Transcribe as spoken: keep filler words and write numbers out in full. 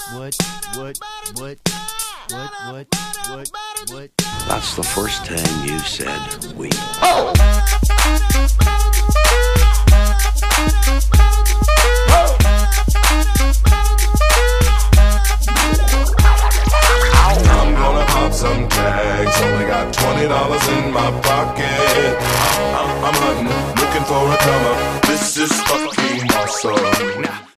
what, what, what, what, what, what, what? That's the first time you said we. Oh! I'm gonna pop some tags. Only got twenty dollars in my pocket. I'm, I'm hunting, looking for a comer. This is fucking awesome.